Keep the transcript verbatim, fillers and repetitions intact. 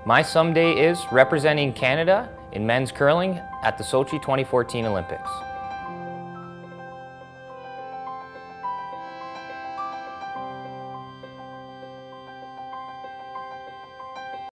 My someday is representing Canada in men's curling at the Sochi twenty fourteen Olympics.